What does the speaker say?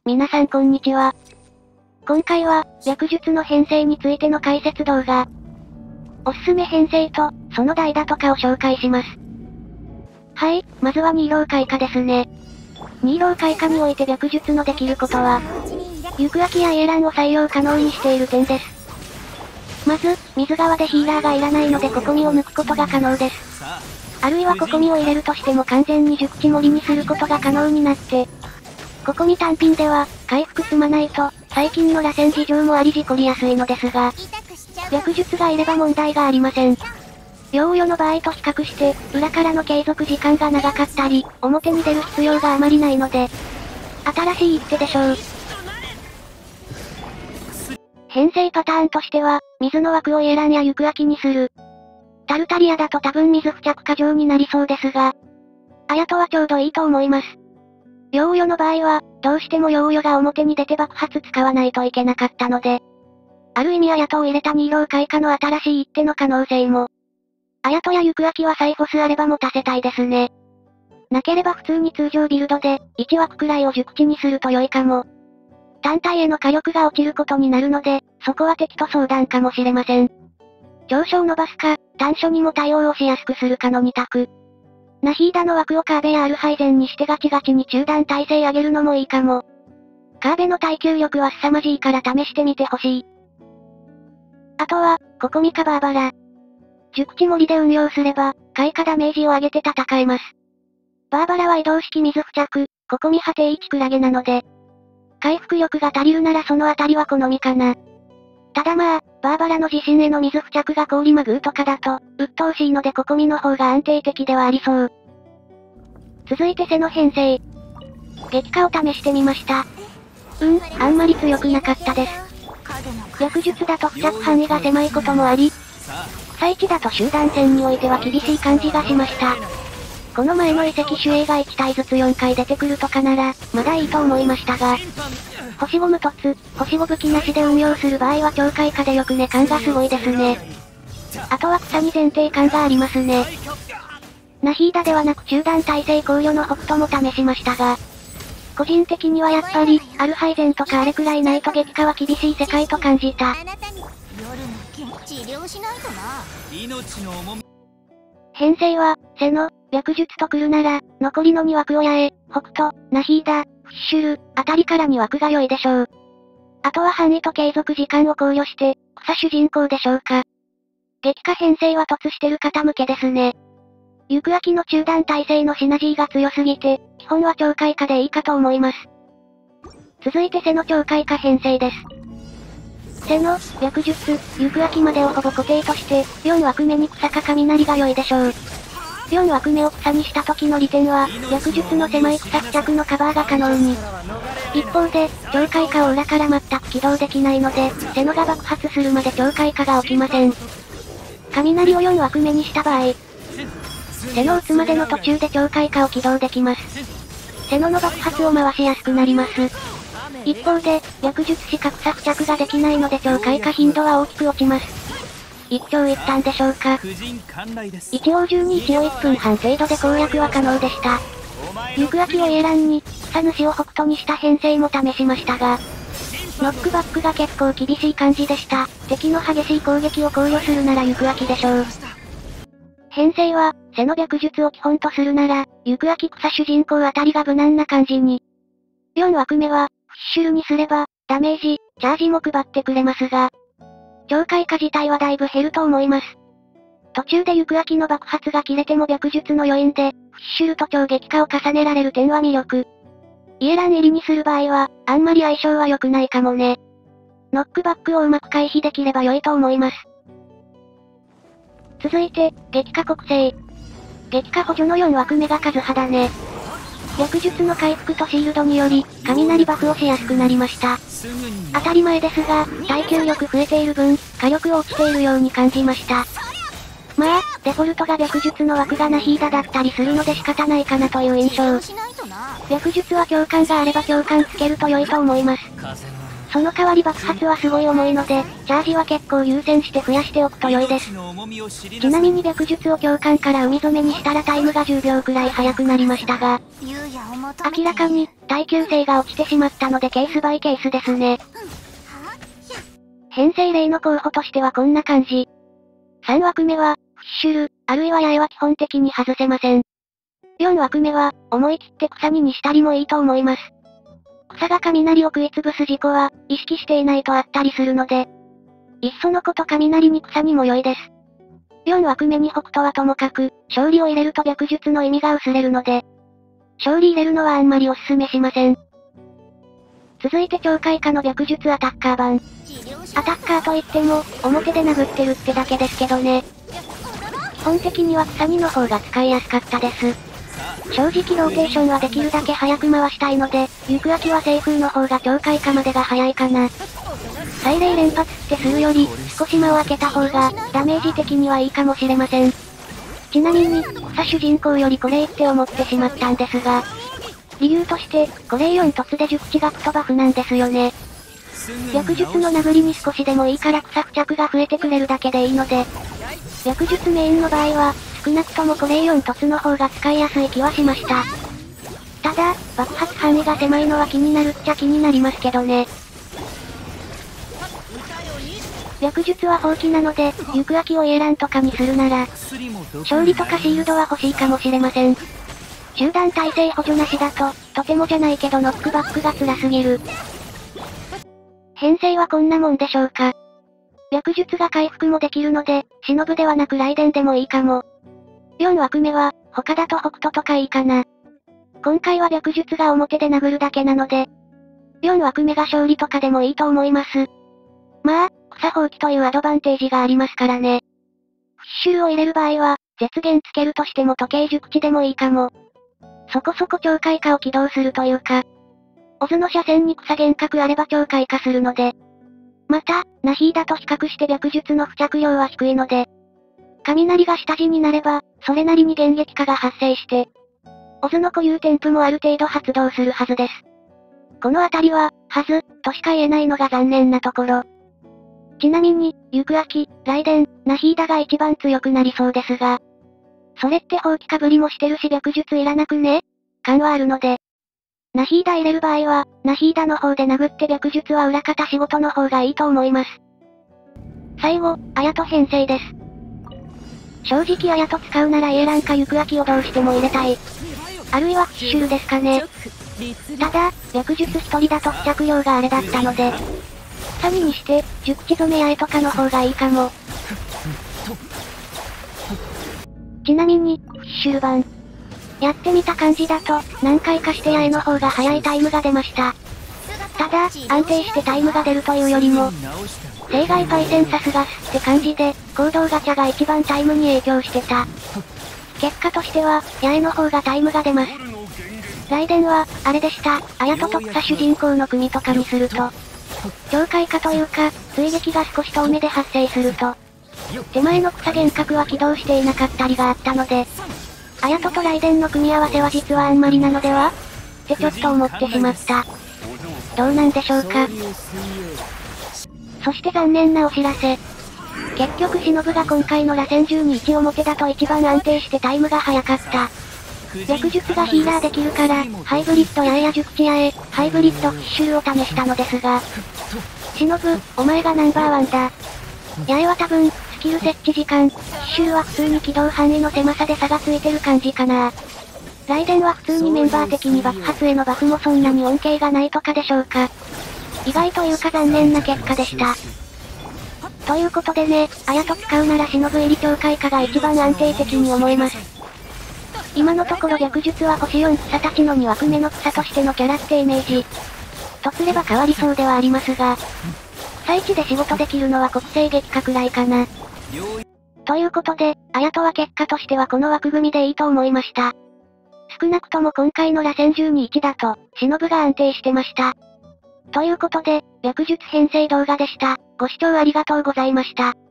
皆さんこんにちは。今回は、略術の編成についての解説動画。おすすめ編成と、その代打とかを紹介します。はい、まずは二郎開花ですね。二郎開花において略術のできることは、行く秋やエーランを採用可能にしている点です。まず、水側でヒーラーがいらないのでココミを抜くことが可能です。あるいはココミを入れるとしても完全に熟知盛りにすることが可能になって、ココミ単品では、回復積まないと、最近の螺旋事情もあり事故りやすいのですが、略術がいれば問題がありません。療養の場合と比較して、裏からの継続時間が長かったり、表に出る必要があまりないので、新しい一手でしょう。編成パターンとしては、水の枠をエーランや行く秋にする。タルタリアだと多分水付着過剰になりそうですが、アヤトはちょうどいいと思います。療養の場合は、どうしても療養が表に出て爆発使わないといけなかったので、ある意味アヤトを入れた二郎開花の新しい一手の可能性も。アヤトや行く秋はサイフォスあれば持たせたいですね。なければ普通に通常ビルドで、1枠くらいを熟知にすると良いかも。単体への火力が落ちることになるので、そこは敵と相談かもしれません。長所を伸ばすか、短所にも対応をしやすくするかの2択。ナヒーダの枠をカーベやアルハイゼンにしてガチガチに中段耐性上げるのもいいかも。カーベの耐久力は凄まじいから試してみてほしい。あとは、ココミかバーバラ。熟知盛りで運用すれば、開花ダメージを上げて戦えます。バーバラは移動式水付着、ココミ派定位置クラゲなので、回復力が足りるならそのあたりは好みかな。ただまあ、バーバラの自身への水付着が氷マグーとかだと、鬱陶しいのでココミの方が安定的ではありそう。続いて背の編成。激化を試してみました。あんまり強くなかったです。略術だと付着範囲が狭いこともあり、草地だと集団戦においては厳しい感じがしました。この前の遺跡守衛が1体ずつ4回出てくるとかなら、まだいいと思いましたが、星5無突、星5武器なしで運用する場合は超開花でよくね感がすごいですね。あとは草に前提感がありますね。ナヒーダではなく中段耐性考慮の北斗も試しましたが、個人的にはやっぱり、アルハイゼンとかあれくらいないと激化は厳しい世界と感じた。編成は、背の、略術と来るなら、残りの2枠を八重、北斗、ナヒーダ、フィッシュル、あたりから2枠が良いでしょう。あとは範囲と継続時間を考慮して、草主人公でしょうか。激化編成は突してる方向けですね。行く秋の中段耐性のシナジーが強すぎて、基本は超開花でいいかと思います。続いて背の超開花編成です。背の、略術、行く秋までをほぼ固定として、4枠目に草か雷が良いでしょう。4枠目を草にした時の利点は、略術の狭い草付着のカバーが可能に。一方で、超開花を裏から全く起動できないので、背のが爆発するまで超開花が起きません。雷を4枠目にした場合、背の打つまでの途中で超開花を起動できます。背の爆発を回しやすくなります。一方で、略術しか草付着ができないので超開花頻度は大きく落ちます。一長一短でしょうか。一応12一応1分半程度で攻略は可能でした。行く秋をエーランに、草主を北斗にした編成も試しましたが、ノックバックが結構厳しい感じでした。敵の激しい攻撃を考慮するなら行く秋でしょう。編成は、背の略術を基本とするなら、行く秋草主人公あたりが無難な感じに。4枠目は、フィッシュルにすれば、ダメージ、チャージも配ってくれますが、超開花自体はだいぶ減ると思います。途中で行く秋の爆発が切れても略術の余韻で、フィッシュルと超激化を重ねられる点は魅力。イエラン入りにする場合は、あんまり相性は良くないかもね。ノックバックをうまく回避できれば良いと思います。続いて、激化国性。激化補助の4枠目が数派だね。略術の回復とシールドにより、雷バフをしやすくなりました。当たり前ですが、耐久力増えている分、火力落ちているように感じました。まあ、デフォルトが略術の枠がナヒーダだったりするので仕方ないかなという印象。略術は共感があれば共感つけると良いと思います。その代わり爆発はすごい重いので、チャージは結構優先して増やしておくと良いです。ちなみに略術を共感から海染めにしたらタイムが10秒くらい速くなりましたが、明らかに、 耐久性が落ちてしまったのでケースバイケースですね。編成例の候補としてはこんな感じ。3枠目は、フィッシュル、あるいは八重は基本的に外せません。4枠目は、思い切って草にしたりもいいと思います。草が雷を食いつぶす事故は、意識していないとあったりするので、いっそのこと雷に草にも良いです。4枠目に北斗はともかく、勝利を入れると白術の意味が薄れるので、勝利入れるのはあんまりお勧めしません。続いて超開花の白術アタッカー版。アタッカーといっても、表で殴ってるってだけですけどね。基本的には草にの方が使いやすかったです。正直ローテーションはできるだけ早く回したいので、行く秋は西風の方が超開花までが早いかな。祭礼連発ってするより、少し間を空けた方が、ダメージ的にはいいかもしれません。ちなみに、草主人公よりこれいって思ってしまったんですが、理由として、これ4突で熟知学とバフなんですよね。白術の殴りに少しでもいいから草付着が増えてくれるだけでいいので、白術メインの場合は、少なくともこれ4突の方が使いやすい気はしました。ただ、爆発範囲が狭いのは気になるっちゃ気になりますけどね。白術は放棄なので、行く秋をイエランとかにするなら、勝利とかシールドは欲しいかもしれません。集団耐性補助なしだと、とてもじゃないけどノックバックが辛すぎる。編成はこんなもんでしょうか。白術が回復もできるので、忍ではなく雷電でもいいかも。4枠目は、他だと北斗とかいいかな。今回は白術が表で殴るだけなので、4枠目が勝利とかでもいいと思います。まあ、草放棄というアドバンテージがありますからね。フィッシュルを入れる場合は、絶限つけるとしても時計熟知でもいいかも。そこそこ超開花を起動するというか、オズの車線に草幻覚あれば超開花するので。また、ナヒーダと比較して白術の付着量は低いので、雷が下地になれば、それなりに現撃化が発生して、オズの固有添付もある程度発動するはずです。このあたりは、はず、としか言えないのが残念なところ。ちなみに、行く秋、雷電、ナヒーダが一番強くなりそうですが、それって放棄かぶりもしてるし白術いらなくね感はあるので、ナヒーダ入れる場合は、ナヒーダの方で殴って白術は裏方仕事の方がいいと思います。最後、アヤト編成です。正直アヤト使うならエーランか行く秋をどうしても入れたい。あるいはフィッシュルですかね。ただ、白術一人だと付着量があれだったので、サミにして、熟知染め八重とかの方がいいかも。ちなみに、フィッシュル版。やってみた感じだと、何回かして八重の方が早いタイムが出ました。ただ、安定してタイムが出るというよりも、生涯パイセンサスガスって感じで、行動ガチャが一番タイムに影響してた。結果としては、八重の方がタイムが出ます。雷電は、あれでした、アヤトと草主人公の組とかにすると、超開花というか、追撃が少し遠目で発生すると、手前の草幻覚は起動していなかったりがあったので、アヤトと雷電の組み合わせは実はあんまりなのではってちょっと思ってしまった。どうなんでしょうか。そして残念なお知らせ。結局忍が今回の螺旋12-1表だと一番安定してタイムが早かった。白術がヒーラーできるから、ハイブリッド八重や熟知八重、ハイブリッドフィッシュルを試したのですが、忍、お前がナンバーワンだ。八重は多分、スキル設置時間、フィッシュルは普通に起動範囲の狭さで差がついてる感じかな。雷電は普通にメンバー的に爆発へのバフもそんなに恩恵がないとかでしょうか。意外というか残念な結果でした。ということでね、アヤト使うなら忍入り超開花が一番安定的に思えます。今のところ白術は星4草たちの2枠目の草としてのキャラってイメージ。とすれば変わりそうではありますが、草一で仕事できるのは国勢撃破くらいかな。ということで、アヤトは結果としてはこの枠組みでいいと思いました。少なくとも今回の螺旋12-1だと、忍が安定してました。ということで、白術編成動画でした。ご視聴ありがとうございました。